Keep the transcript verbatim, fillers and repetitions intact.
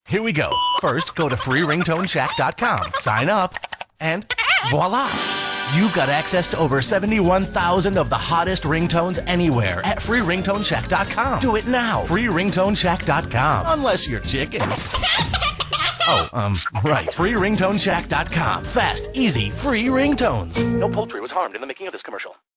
Here we go. First, go to free ringtone shack dot com, sign up, and voila! You've got access to over seventy-one thousand of the hottest ringtones anywhere at free ringtone shack dot com. Do it now. free ringtone shack dot com. Unless you're chicken. Oh, um, right. free ringtone shack dot com. Fast, easy, free ringtones. No poultry was harmed in the making of this commercial.